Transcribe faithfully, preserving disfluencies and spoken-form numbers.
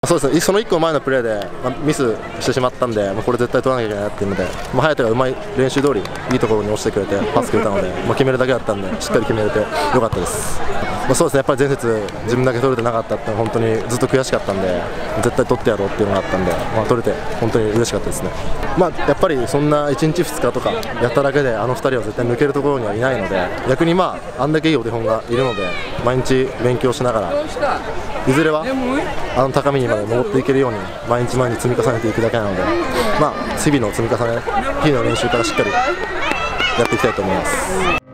そうですね、そのいっこまえのプレーで、まあ、ミスしてしまったんで、まあ、これ絶対取らなきゃいけないなっていうので、まあ、颯がうまい練習通りいいところに落ちてくれてパスくれたので、まあ、決めるだけだったんでしっかり決めれてよかったです。まあ、そうですね、やっぱり前節自分だけ取れてなかったって本当にずっと悔しかったんで、絶対取ってやろうっていうのがあったんで、まあ、取れて本当に嬉しかったですね。まあ、やっぱりそんないちにちふつかとかやっただけであのふたりは絶対抜けるところにはいないので、逆にまああんだけいいお手本がいるので毎日勉強しながらいずれはあの高みにまで登っていけるように毎日毎日積み重ねていくだけなので、まあ、日々の積み重ね、日々の練習からしっかりやっていきたいと思います。